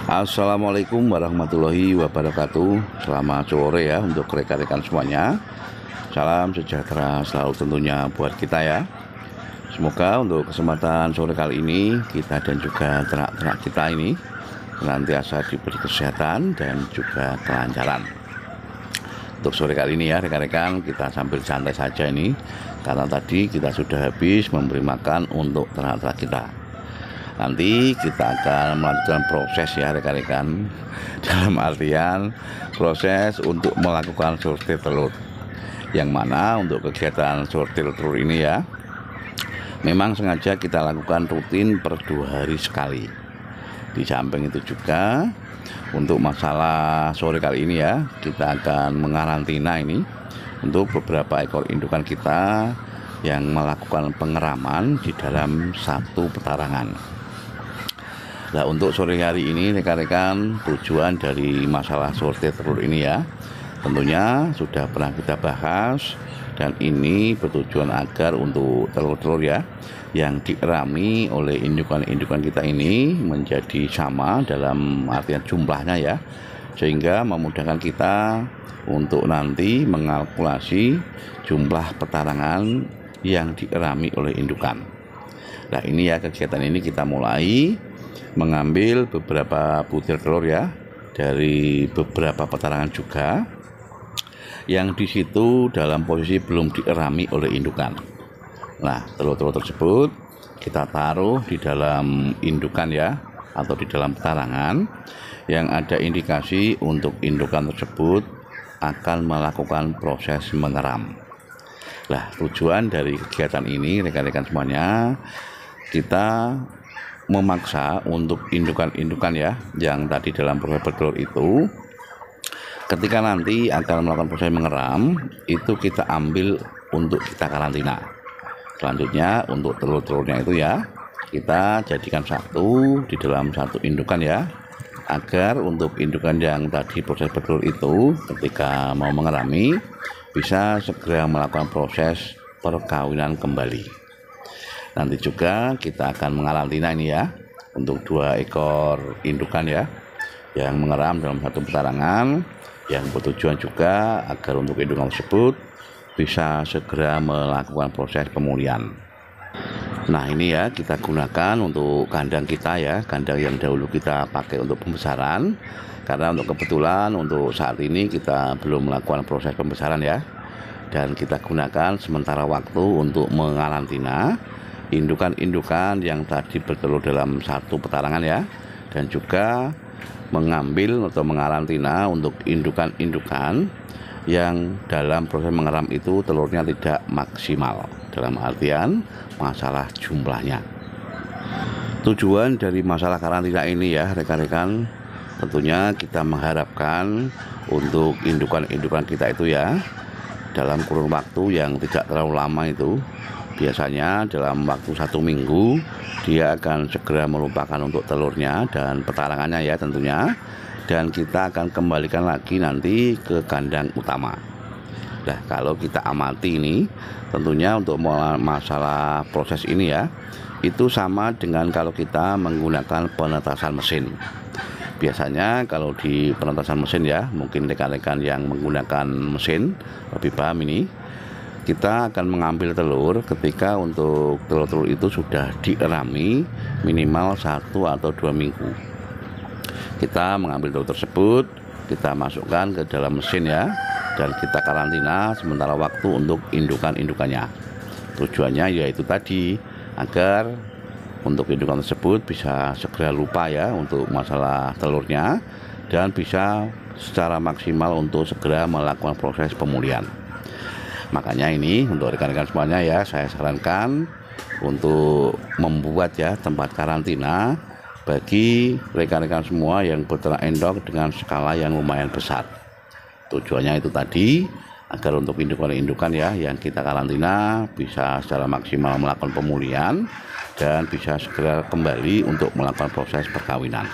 Assalamualaikum warahmatullahi wabarakatuh. Selamat sore ya untuk rekan-rekan semuanya. Salam sejahtera selalu tentunya buat kita ya. Semoga untuk kesempatan sore kali ini kita dan juga ternak-ternak kita ini senantiasa diberi kesehatan dan juga kelancaran. Untuk sore kali ini ya rekan-rekan, kita sambil santai saja ini karena tadi kita sudah habis memberi makan untuk ternak-ternak kita. Nanti kita akan melanjutkan proses ya rekan-rekan, dalam artian proses untuk melakukan sortir telur, yang mana untuk kegiatan sortir telur ini ya memang sengaja kita lakukan rutin per 2 hari sekali. Di samping itu juga untuk masalah sore kali ini ya, kita akan mengarantina ini untuk beberapa ekor indukan kita yang melakukan pengeraman di dalam satu petarangan. Nah, untuk sore hari ini rekan-rekan, tujuan dari masalah sortir telur ini ya tentunya sudah pernah kita bahas, dan ini bertujuan agar untuk telur-telur ya yang dierami oleh indukan-indukan kita ini menjadi sama dalam artian jumlahnya ya, sehingga memudahkan kita untuk nanti mengalkulasi jumlah petarangan yang dierami oleh indukan. Nah, ini ya kegiatan ini kita mulai mengambil beberapa butir telur ya dari beberapa petarangan juga yang di situ dalam posisi belum dierami oleh indukan. Nah, telur-telur tersebut kita taruh di dalam indukan ya, atau di dalam petarangan yang ada indikasi untuk indukan tersebut akan melakukan proses mengeram. Nah, tujuan dari kegiatan ini rekan-rekan semuanya, kita memaksa untuk indukan-indukan ya yang tadi dalam proses bertelur itu, ketika nanti akan melakukan proses mengeram itu kita ambil untuk kita karantina. Selanjutnya untuk telur-telurnya itu ya kita jadikan satu di dalam satu indukan ya, agar untuk indukan yang tadi proses bertelur itu ketika mau mengerami bisa segera melakukan proses perkawinan kembali. Nanti juga kita akan mengarantina ini ya untuk 2 ekor indukan ya yang mengeram dalam satu petarangan, yang bertujuan juga agar untuk indukan tersebut bisa segera melakukan proses pemulihan. Nah, ini ya kita gunakan untuk kandang kita ya, kandang yang dahulu kita pakai untuk pembesaran, karena untuk kebetulan untuk saat ini kita belum melakukan proses pembesaran ya, dan kita gunakan sementara waktu untuk mengarantina indukan-indukan yang tadi bertelur dalam satu petarangan ya, dan juga mengambil atau mengarantina untuk indukan-indukan yang dalam proses mengeram itu telurnya tidak maksimal, dalam artian masalah jumlahnya. Tujuan dari masalah karantina ini ya rekan-rekan, tentunya kita mengharapkan untuk indukan-indukan kita itu ya dalam kurun waktu yang tidak terlalu lama itu, biasanya dalam waktu 1 minggu dia akan segera melupakan untuk telurnya dan petarangannya ya tentunya, dan kita akan kembalikan lagi nanti ke kandang utama. Nah, kalau kita amati ini tentunya untuk masalah proses ini ya itu sama dengan kalau kita menggunakan penetasan mesin. Biasanya kalau di penetasan mesin ya, mungkin rekan-rekan yang menggunakan mesin lebih paham ini, kita akan mengambil telur ketika untuk telur-telur itu sudah dierami minimal 1 atau 2 minggu. Kita mengambil telur tersebut, kita masukkan ke dalam mesin ya, dan kita karantina sementara waktu untuk indukan-indukannya. Tujuannya yaitu tadi agar untuk indukan tersebut bisa segera lupa ya untuk masalah telurnya, dan bisa secara maksimal untuk segera melakukan proses pemulihan. Makanya ini untuk rekan-rekan semuanya ya, saya sarankan untuk membuat ya tempat karantina bagi rekan-rekan semua yang berternak endok dengan skala yang lumayan besar. Tujuannya itu tadi agar untuk indukan-indukan ya yang kita karantina bisa secara maksimal melakukan pemulihan dan bisa segera kembali untuk melakukan proses perkawinan.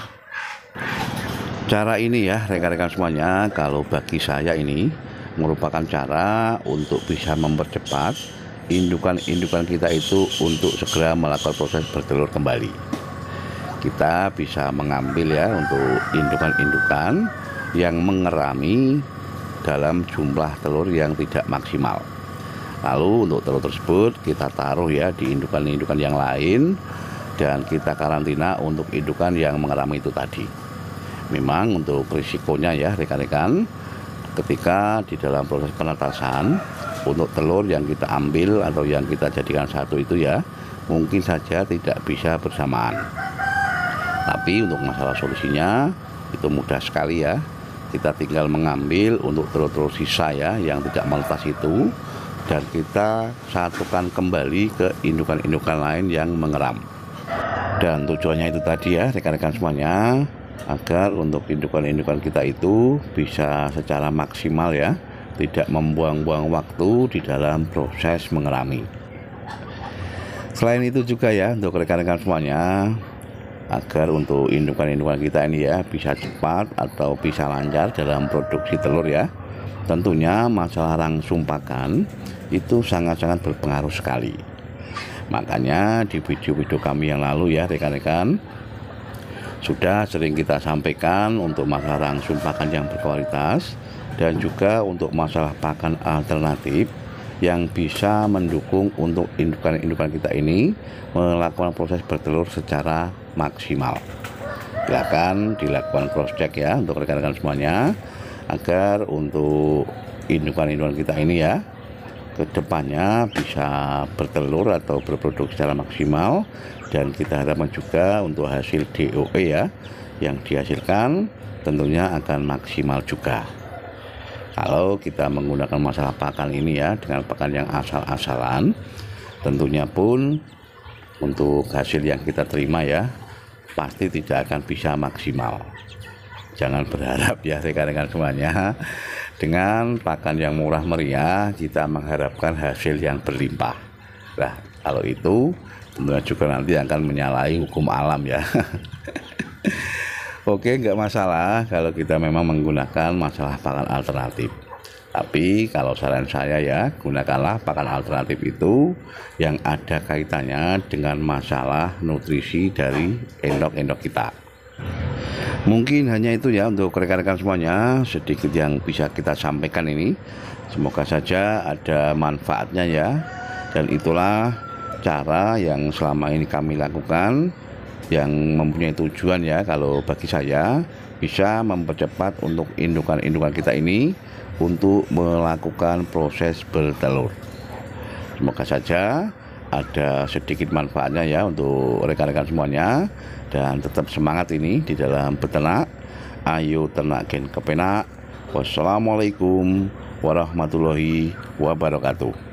Cara ini ya rekan-rekan semuanya, kalau bagi saya ini merupakan cara untuk bisa mempercepat indukan-indukan kita itu untuk segera melakukan proses bertelur kembali. kita bisa mengambil ya untuk indukan-indukan yang mengerami dalam jumlah telur yang tidak maksimal. Lalu untuk telur tersebut kita taruh ya di indukan-indukan yang lain dan kita karantina untuk indukan yang mengerami itu tadi. Memang untuk risikonya ya rekan-rekan, ketika di dalam proses penetasan untuk telur yang kita ambil atau yang kita jadikan satu itu ya mungkin saja tidak bisa bersamaan. Tapi untuk masalah solusinya itu mudah sekali ya. Kita tinggal mengambil untuk telur-telur sisa ya yang tidak menetas itu dan kita satukan kembali ke indukan-indukan lain yang mengeram. Dan tujuannya itu tadi ya rekan-rekan semuanya, agar untuk indukan-indukan kita itu bisa secara maksimal ya, tidak membuang-buang waktu di dalam proses mengerami. Selain itu juga ya untuk rekan-rekan semuanya, agar untuk indukan-indukan kita ini ya bisa cepat atau bisa lancar dalam produksi telur ya, tentunya masalah langsung pakan itu sangat-sangat berpengaruh sekali. Makanya di video-video kami yang lalu ya rekan-rekan sudah sering kita sampaikan untuk masalah langsung pakan yang berkualitas dan juga untuk masalah pakan alternatif yang bisa mendukung untuk indukan-indukan kita ini melakukan proses bertelur secara maksimal. Silakan dilakukan cross check ya untuk rekan-rekan semuanya, agar untuk indukan-indukan kita ini ya kedepannya bisa bertelur atau berproduksi secara maksimal, dan kita harapkan juga untuk hasil DOE ya yang dihasilkan tentunya akan maksimal juga. Kalau kita menggunakan masalah pakan ini ya dengan pakan yang asal-asalan, tentunya pun untuk hasil yang kita terima ya pasti tidak akan bisa maksimal. Jangan berharap ya rekan-rekan semuanya, dengan pakan yang murah meriah kita mengharapkan hasil yang berlimpah. Nah, kalau itu tentunya juga nanti akan menyalahi hukum alam ya. Oke, nggak masalah kalau kita memang menggunakan masalah pakan alternatif. Tapi kalau saran saya ya, gunakanlah pakan alternatif itu yang ada kaitannya dengan masalah nutrisi dari endok-endok kita. Mungkin hanya itu ya untuk rekan-rekan semuanya, sedikit yang bisa kita sampaikan ini. Semoga saja ada manfaatnya ya. Dan itulah cara yang selama ini kami lakukan, yang mempunyai tujuan ya, kalau bagi saya bisa mempercepat untuk indukan-indukan kita ini untuk melakukan proses bertelur. Semoga saja ada sedikit manfaatnya ya untuk rekan-rekan semuanya, dan tetap semangat ini di dalam beternak. Ayo ternak gen kepenak. Wassalamualaikum warahmatullahi wabarakatuh.